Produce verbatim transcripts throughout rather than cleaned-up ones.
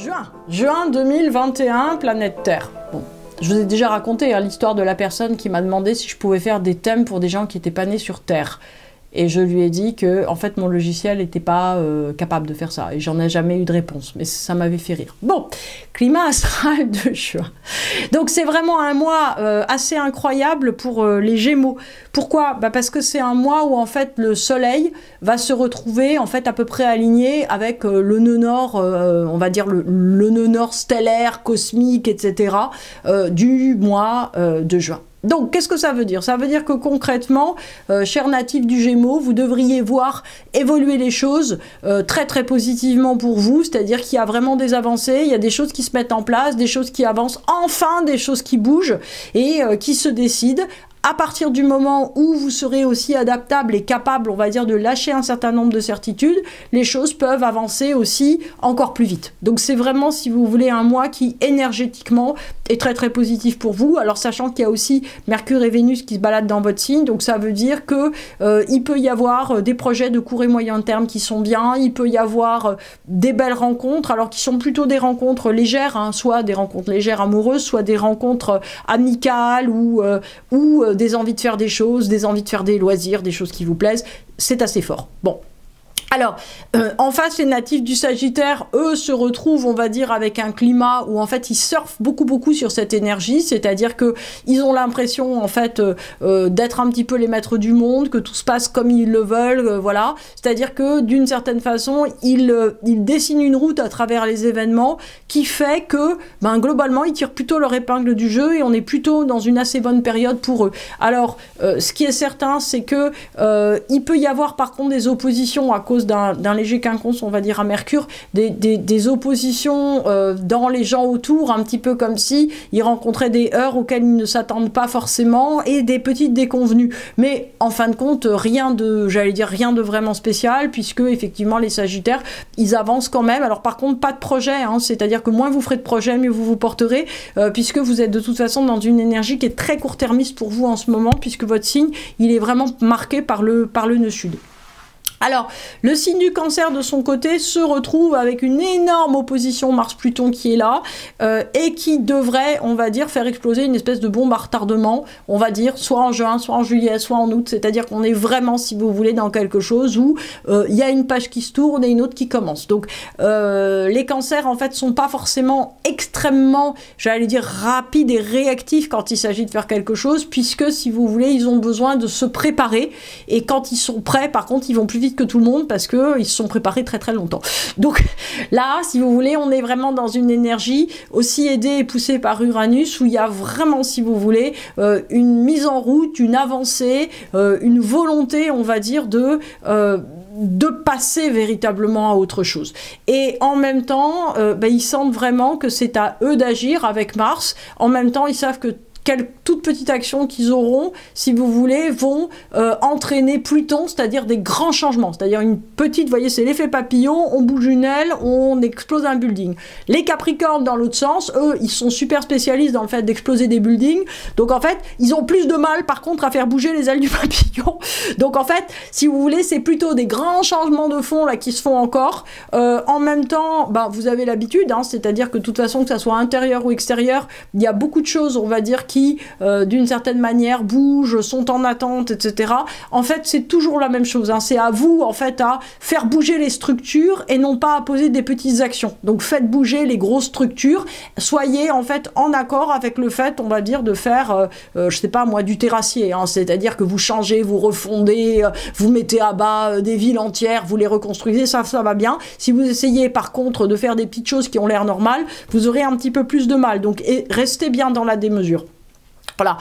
Juin, juin deux mille vingt et un, planète Terre. Bon, je vous ai déjà raconté hein, l'histoire de la personne qui m'a demandé si je pouvais faire des thèmes pour des gens qui n'étaient pas nés sur Terre. Et je lui ai dit que, en fait, mon logiciel n'était pas euh, capable de faire ça. Et j'en ai jamais eu de réponse. Mais ça m'avait fait rire. Bon, climat astral de juin. Donc, c'est vraiment un mois euh, assez incroyable pour euh, les Gémeaux. Pourquoi? Bah parce que c'est un mois où, en fait, le Soleil va se retrouver, en fait, à peu près aligné avec euh, le nœud nord, euh, on va dire le, le nœud nord stellaire, cosmique, et cetera, euh, du mois euh, de juin. Donc, qu'est-ce que ça veut dire? Ça veut dire que concrètement, euh, chers natifs du Gémeaux, vous devriez voir évoluer les choses euh, très très positivement pour vous, c'est-à-dire qu'il y a vraiment des avancées, il y a des choses qui se mettent en place, des choses qui avancent, enfin des choses qui bougent et euh, qui se décident. À partir du moment où vous serez aussi adaptable et capable, on va dire, de lâcher un certain nombre de certitudes, les choses peuvent avancer aussi encore plus vite. Donc c'est vraiment, si vous voulez, un mois qui énergétiquement est très très positif pour vous. Alors sachant qu'il y a aussi Mercure et Vénus qui se baladent dans votre signe, donc ça veut dire que euh, il peut y avoir des projets de court et moyen terme qui sont bien, il peut y avoir des belles rencontres, alors qui sont plutôt des rencontres légères, hein, soit des rencontres légères amoureuses, soit des rencontres amicales ou, euh, ou euh, des envies de faire des choses, des envies de faire des loisirs, des choses qui vous plaisent, c'est assez fort. Bon. Alors, euh, en face, les natifs du Sagittaire, eux, se retrouvent, on va dire, avec un climat où, en fait, ils surfent beaucoup, beaucoup sur cette énergie, c'est-à-dire que ils ont l'impression, en fait, euh, euh, d'être un petit peu les maîtres du monde, que tout se passe comme ils le veulent, euh, voilà. C'est-à-dire que, d'une certaine façon, ils, euh, ils dessinent une route à travers les événements qui fait que, ben, globalement, ils tirent plutôt leur épingle du jeu et on est plutôt dans une assez bonne période pour eux. Alors, euh, ce qui est certain, c'est que euh, il peut y avoir, par contre, des oppositions à cause d'un léger quinconce, on va dire, à Mercure, des, des, des oppositions euh, dans les gens autour, un petit peu comme si ils rencontraient des heurts auxquels ils ne s'attendent pas forcément et des petites déconvenues. Mais en fin de compte, rien de, j'allais dire, rien de vraiment spécial, puisque effectivement les Sagittaires, ils avancent quand même. Alors par contre, pas de projet, hein, c'est-à-dire que moins vous ferez de projets, mieux vous vous porterez, euh, puisque vous êtes de toute façon dans une énergie qui est très court-termiste pour vous en ce moment, puisque votre signe, il est vraiment marqué par le, par le nœud sud. Alors, le signe du Cancer, de son côté, se retrouve avec une énorme opposition Mars-Pluton qui est là, euh, et qui devrait, on va dire, faire exploser une espèce de bombe à retardement, on va dire, soit en juin, soit en juillet, soit en août, c'est-à-dire qu'on est vraiment, si vous voulez, dans quelque chose où il euh, y a une page qui se tourne et une autre qui commence. Donc, euh, les Cancers, en fait, sont pas forcément extrêmement, j'allais dire, rapides et réactifs quand il s'agit de faire quelque chose, puisque, si vous voulez, ils ont besoin de se préparer, et quand ils sont prêts, par contre, ils vont plus vite que tout le monde parce qu'ils se sont préparés très très longtemps. Donc là, si vous voulez, on est vraiment dans une énergie aussi aidée et poussée par Uranus où il y a vraiment, si vous voulez, euh, une mise en route, une avancée, euh, une volonté, on va dire, de... Euh, de passer véritablement à autre chose. Et en même temps, euh, bah, ils sentent vraiment que c'est à eux d'agir avec Mars. En même temps, ils savent que quelle toute petite action qu'ils auront, si vous voulez, vont euh, entraîner Pluton, c'est-à-dire des grands changements. C'est-à-dire une petite, vous voyez, c'est l'effet papillon, on bouge une aile, on explose un building. Les Capricornes, dans l'autre sens, eux, ils sont super spécialistes dans le fait d'exploser des buildings. Donc, en fait, ils ont plus de mal, par contre, à faire bouger les ailes du papillon. Donc, en fait, si vous voulez, c'est plutôt des grands changements de fond, là, qui se font encore. Euh, en même temps, ben, vous avez l'habitude, hein, c'est-à-dire que, de toute façon, que ça soit intérieur ou extérieur, il y a beaucoup de choses, on va dire, qui euh, d'une certaine manière bougent, sont en attente, et cetera. En fait, c'est toujours la même chose, hein. C'est à vous, en fait, à faire bouger les structures et non pas à poser des petites actions. Donc, faites bouger les grosses structures. Soyez, en fait, en accord avec le fait, on va dire, de faire, euh, euh, je sais pas, moi, du terrassier, hein. C'est-à-dire que vous changez, vous refondez, euh, vous mettez à bas euh, des villes entières, vous les reconstruisez, ça, ça va bien. Si vous essayez, par contre, de faire des petites choses qui ont l'air normales, vous aurez un petit peu plus de mal. Donc, et restez bien dans la démesure. Voilà.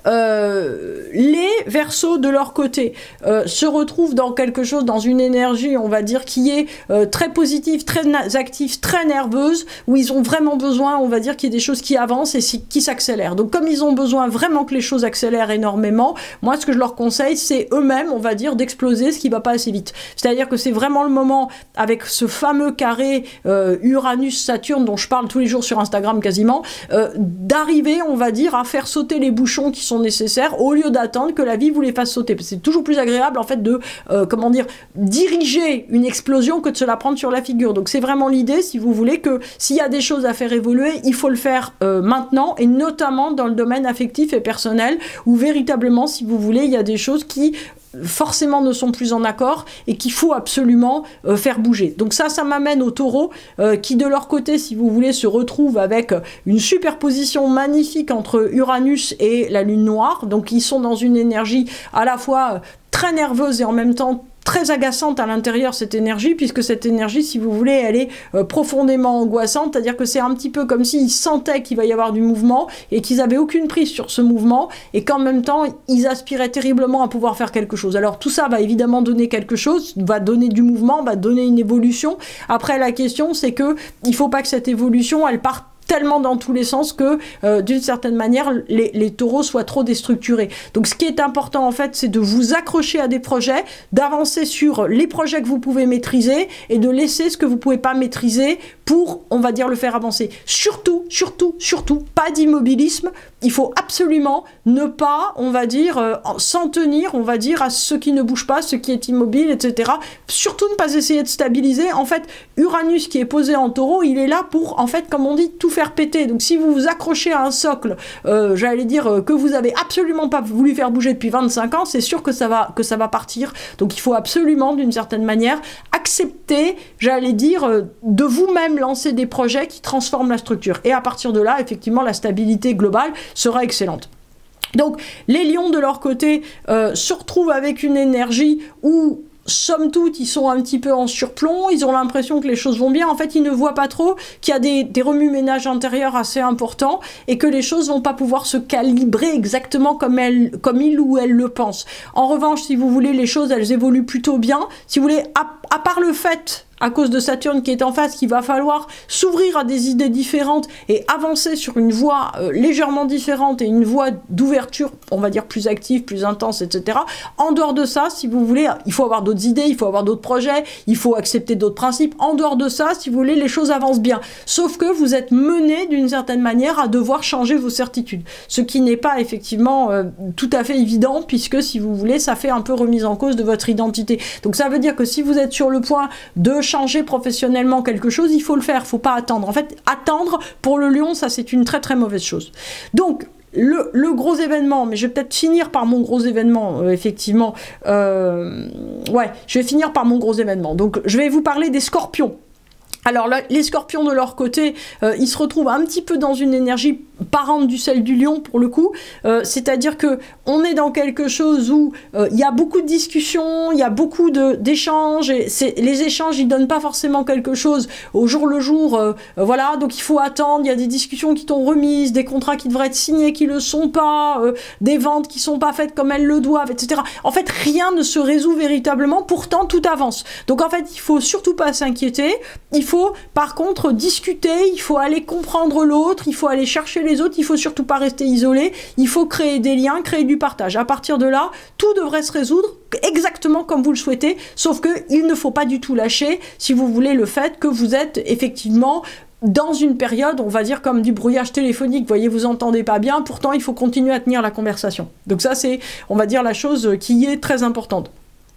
Euh, les Verseaux, de leur côté, euh, se retrouvent dans quelque chose, dans une énergie, on va dire, qui est euh, très positive, très active, très nerveuse, où ils ont vraiment besoin, on va dire, qu'il y ait des choses qui avancent et qui s'accélèrent. Donc, comme ils ont besoin vraiment que les choses accélèrent énormément, moi, ce que je leur conseille, c'est eux-mêmes, on va dire, d'exploser ce qui va pas assez vite. C'est-à-dire que c'est vraiment le moment, avec ce fameux carré euh, Uranus-Saturne, dont je parle tous les jours sur Instagram quasiment, euh, d'arriver, on va dire, à faire sauter les bouchons qui sont nécessaires au lieu d'attendre que la vie vous les fasse sauter. C'est toujours plus agréable en fait de, euh, comment dire, diriger une explosion que de se la prendre sur la figure. Donc c'est vraiment l'idée, si vous voulez, que s'il y a des choses à faire évoluer, il faut le faire euh, maintenant, et notamment dans le domaine affectif et personnel, où véritablement, si vous voulez, il y a des choses qui forcément ne sont plus en accord et qu'il faut absolument euh, faire bouger. Donc ça, ça m'amène aux taureaux euh, qui de leur côté, si vous voulez, se retrouvent avec une superposition magnifique entre Uranus et la lune noire. Donc ils sont dans une énergie à la fois très nerveuse et en même temps très agaçante à l'intérieur, cette énergie, puisque cette énergie, si vous voulez, elle est euh, profondément angoissante, c'est-à-dire que c'est un petit peu comme s'ils sentaient qu'il va y avoir du mouvement et qu'ils n'avaient aucune prise sur ce mouvement et qu'en même temps, ils aspiraient terriblement à pouvoir faire quelque chose. Alors tout ça va évidemment donner quelque chose, va donner du mouvement, va donner une évolution. Après, la question, c'est que il ne faut pas que cette évolution, elle parte tellement dans tous les sens que, euh, d'une certaine manière, les, les taureaux soient trop déstructurés. Donc ce qui est important, en fait, c'est de vous accrocher à des projets, d'avancer sur les projets que vous pouvez maîtriser et de laisser ce que vous ne pouvez pas maîtriser pour, on va dire, le faire avancer. Surtout, surtout, surtout, pas d'immobilisme. Il faut absolument ne pas, on va dire, euh, s'en tenir, on va dire, à ce qui ne bouge pas, ce qui est immobile, et cetera. Surtout ne pas essayer de stabiliser. En fait, Uranus qui est posé en taureau, il est là pour, en fait, comme on dit, tout faire péter. Donc si vous vous accrochez à un socle, euh, j'allais dire, euh, que vous avez absolument pas voulu faire bouger depuis vingt-cinq ans, c'est sûr que ça va, que ça va partir. Donc il faut absolument, d'une certaine manière, accepter, j'allais dire, euh, de vous-même lancer des projets qui transforment la structure. Et à partir de là, effectivement, la stabilité globale sera excellente. Donc, les lions, de leur côté, euh, se retrouvent avec une énergie où, somme toute, ils sont un petit peu en surplomb, ils ont l'impression que les choses vont bien. En fait, ils ne voient pas trop qu'il y a des, des remue-ménages intérieurs assez importants et que les choses vont pas pouvoir se calibrer exactement comme, elles, comme ils ou elles le pensent. En revanche, si vous voulez, les choses, elles évoluent plutôt bien. Si vous voulez, à, à part le fait, à cause de Saturne qui est en face, qu'il va falloir s'ouvrir à des idées différentes et avancer sur une voie euh, légèrement différente et une voie d'ouverture, on va dire plus active, plus intense, et cetera. En dehors de ça, si vous voulez, il faut avoir d'autres idées, il faut avoir d'autres projets, il faut accepter d'autres principes. En dehors de ça, si vous voulez, les choses avancent bien. Sauf que vous êtes mené d'une certaine manière à devoir changer vos certitudes. Ce qui n'est pas effectivement euh, tout à fait évident, puisque si vous voulez, ça fait un peu remise en cause de votre identité. Donc ça veut dire que si vous êtes sur le point de changer professionnellement quelque chose, il faut le faire, il ne faut pas attendre. En fait, attendre, pour le lion, ça c'est une très très mauvaise chose. Donc, le, le gros événement, mais je vais peut-être finir par mon gros événement, euh, effectivement. Euh, ouais, je vais finir par mon gros événement. Donc, je vais vous parler des scorpions. Alors là, les scorpions de leur côté, euh, ils se retrouvent un petit peu dans une énergie parente du celle du lion pour le coup, euh, c'est-à-dire que on est dans quelque chose où euh, il y a beaucoup de discussions, il y a beaucoup de d'échanges, et c'est, les échanges ils donnent pas forcément quelque chose au jour le jour, euh, euh, voilà, donc il faut attendre, il y a des discussions qui t'ont remises, des contrats qui devraient être signés qui le sont pas, euh, des ventes qui sont pas faites comme elles le doivent, et cetera. En fait, rien ne se résout véritablement, pourtant tout avance. Donc en fait, il faut surtout pas s'inquiéter, il faut par contre discuter, il faut aller comprendre l'autre, il faut aller chercher les autres, il faut surtout pas rester isolé, il faut créer des liens, créer du partage. À partir de là, tout devrait se résoudre exactement comme vous le souhaitez, sauf que il ne faut pas du tout lâcher, si vous voulez, le fait que vous êtes effectivement dans une période, on va dire comme du brouillage téléphonique, vous voyez, vous entendez pas bien, pourtant il faut continuer à tenir la conversation. Donc ça c'est, on va dire, la chose qui est très importante.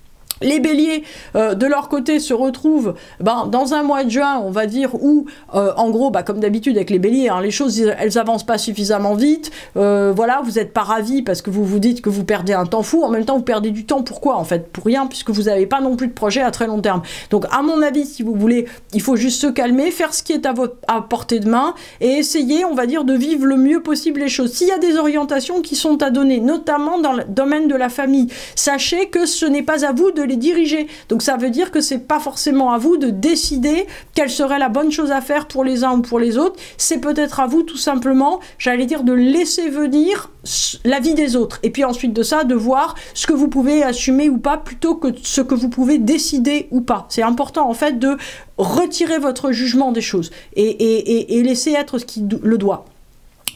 Les béliers, euh, de leur côté, se retrouvent ben, dans un mois de juin, on va dire, où, euh, en gros, bah, comme d'habitude avec les béliers, hein, les choses, elles avancent pas suffisamment vite. Euh, voilà, vous n'êtes pas ravis parce que vous vous dites que vous perdez un temps fou. En même temps, vous perdez du temps. Pourquoi, en fait? Pour rien, puisque vous n'avez pas non plus de projet à très long terme. Donc, à mon avis, si vous voulez, il faut juste se calmer, faire ce qui est à, votre, à portée de main et essayer, on va dire, de vivre le mieux possible les choses. S'il y a des orientations qui sont à donner, notamment dans le domaine de la famille, sachez que ce n'est pas à vous de les diriger. Donc ça veut dire que c'est pas forcément à vous de décider quelle serait la bonne chose à faire pour les uns ou pour les autres. C'est peut-être à vous tout simplement, j'allais dire, de laisser venir la vie des autres. Et puis ensuite de ça, de voir ce que vous pouvez assumer ou pas plutôt que ce que vous pouvez décider ou pas. C'est important en fait de retirer votre jugement des choses et, et, et, et laisser être ce qui le doit.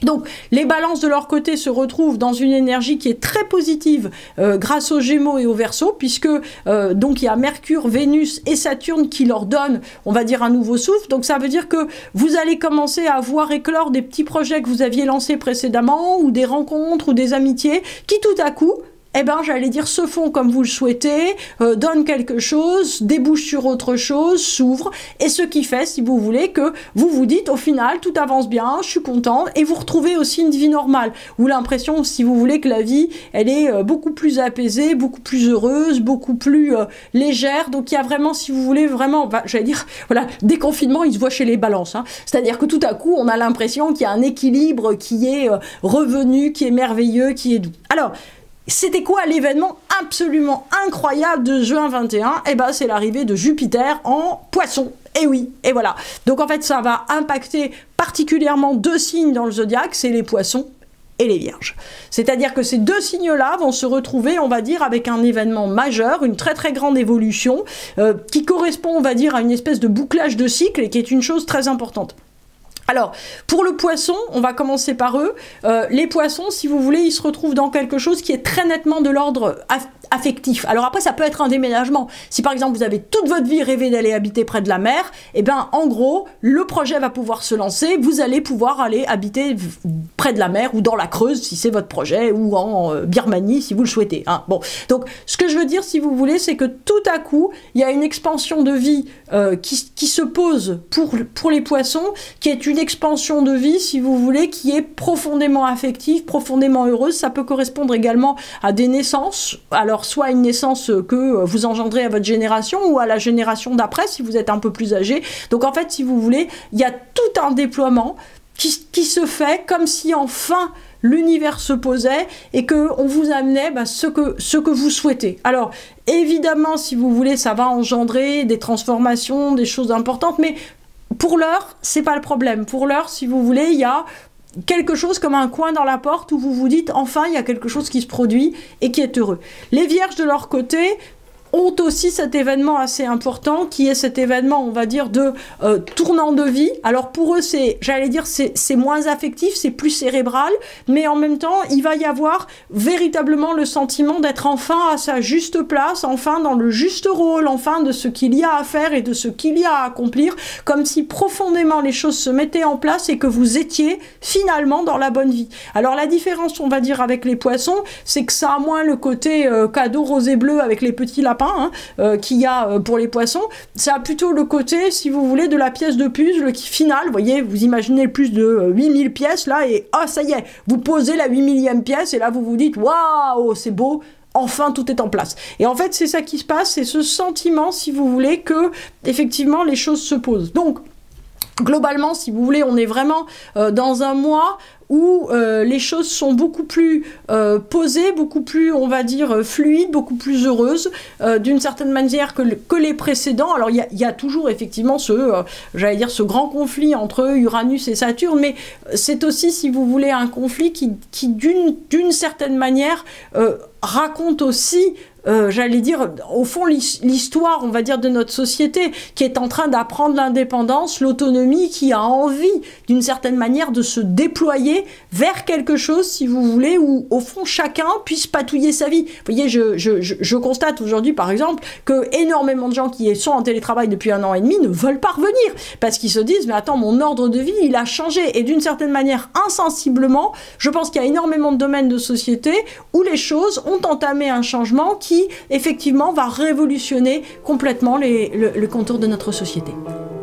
Donc les balances de leur côté se retrouvent dans une énergie qui est très positive euh, grâce aux Gémeaux et aux Verseaux, puisque euh, donc il y a Mercure, Vénus et Saturne qui leur donnent, on va dire, un nouveau souffle. Donc ça veut dire que vous allez commencer à voir éclore des petits projets que vous aviez lancés précédemment, ou des rencontres, ou des amitiés, qui tout à coup, eh ben, j'allais dire, se font comme vous le souhaitez, euh, donnent quelque chose, débouchent sur autre chose, s'ouvrent, et ce qui fait, si vous voulez, que vous vous dites, au final, tout avance bien, je suis content, et vous retrouvez aussi une vie normale, ou l'impression, si vous voulez, que la vie, elle est euh, beaucoup plus apaisée, beaucoup plus heureuse, beaucoup plus euh, légère, donc il y a vraiment, si vous voulez, vraiment, bah, j'allais dire, voilà, déconfinement, il se voit chez les balances, hein. C'est-à-dire que tout à coup, on a l'impression qu'il y a un équilibre qui est euh, revenu, qui est merveilleux, qui est doux. Alors, c'était quoi l'événement absolument incroyable de juin vingt et un? Eh ben, c'est l'arrivée de Jupiter en Poisson. Et oui, et voilà. Donc en fait, ça va impacter particulièrement deux signes dans le zodiaque, c'est les Poissons et les Vierges. C'est-à-dire que ces deux signes-là vont se retrouver, on va dire, avec un événement majeur, une très très grande évolution, euh, qui correspond, on va dire, à une espèce de bouclage de cycle et qui est une chose très importante. Alors, pour le Poisson, on va commencer par eux. Euh, les Poissons, si vous voulez, ils se retrouvent dans quelque chose qui est très nettement de l'ordre affectif. Alors après, ça peut être un déménagement. Si par exemple, vous avez toute votre vie rêvé d'aller habiter près de la mer, eh bien, en gros, le projet va pouvoir se lancer. Vous allez pouvoir aller habiter près de la mer ou dans la Creuse, si c'est votre projet, ou en euh, Birmanie, si vous le souhaitez. Hein. Bon, donc, ce que je veux dire, si vous voulez, c'est que tout à coup, il y a une expansion de vie euh, qui, qui se pose pour, pour les Poissons, qui est une expansion de vie, si vous voulez, qui est profondément affective, profondément heureuse. Ça peut correspondre également à des naissances. Alors, soit une naissance que vous engendrez à votre génération ou à la génération d'après, si vous êtes un peu plus âgé. Donc, en fait, si vous voulez, il y a tout un déploiement qui, qui se fait comme si, enfin, l'univers se posait et qu'on vous amenait bah, ce, que, ce que vous souhaitez. Alors, évidemment, si vous voulez, ça va engendrer des transformations, des choses importantes, mais pour l'heure, c'est pas le problème. Pour l'heure, si vous voulez, il y a quelque chose comme un coin dans la porte où vous vous dites, enfin, il y a quelque chose qui se produit et qui est heureux. Les Vierges, de leur côté, ont aussi cet événement assez important, qui est cet événement, on va dire, de euh, tournant de vie. Alors pour eux, c'est, j'allais dire, c'est moins affectif, c'est plus cérébral, mais en même temps, il va y avoir véritablement le sentiment d'être enfin à sa juste place, enfin dans le juste rôle, enfin de ce qu'il y a à faire et de ce qu'il y a à accomplir, comme si profondément les choses se mettaient en place et que vous étiez finalement dans la bonne vie. Alors la différence, on va dire, avec les Poissons, c'est que ça a moins le côté euh, cadeau rosé bleu avec les petits lapins, Hein, euh, qu'il y a euh, pour les Poissons, ça a plutôt le côté, si vous voulez, de la pièce de puzzle qui finale, vous voyez, vous imaginez plus de euh, huit mille pièces là, et ah, ça y est, vous posez la huit millième pièce, et là vous vous dites, waouh, c'est beau, enfin tout est en place. Et en fait, c'est ça qui se passe, c'est ce sentiment, si vous voulez, que effectivement les choses se posent. Donc, globalement, si vous voulez, on est vraiment euh, dans un mois où euh, les choses sont beaucoup plus euh, posées, beaucoup plus, on va dire, fluides, beaucoup plus heureuses, euh, d'une certaine manière que, le, que les précédents. Alors, il y, y a toujours, effectivement, ce, euh, j'allais dire, ce grand conflit entre Uranus et Saturne, mais c'est aussi, si vous voulez, un conflit qui, qui d'une d'une certaine manière, euh, raconte aussi Euh, j'allais dire, au fond, l'histoire, on va dire, de notre société, qui est en train d'apprendre l'indépendance, l'autonomie, qui a envie, d'une certaine manière, de se déployer vers quelque chose, si vous voulez, où, au fond, chacun puisse patouiller sa vie. Vous voyez, je, je, je, je constate aujourd'hui, par exemple, que énormément de gens qui sont en télétravail depuis un an et demi ne veulent pas revenir, parce qu'ils se disent, mais attends, mon ordre de vie, il a changé. Et d'une certaine manière, insensiblement, je pense qu'il y a énormément de domaines de société où les choses ont entamé un changement qui qui, effectivement, va révolutionner complètement les, le, le contour de notre société.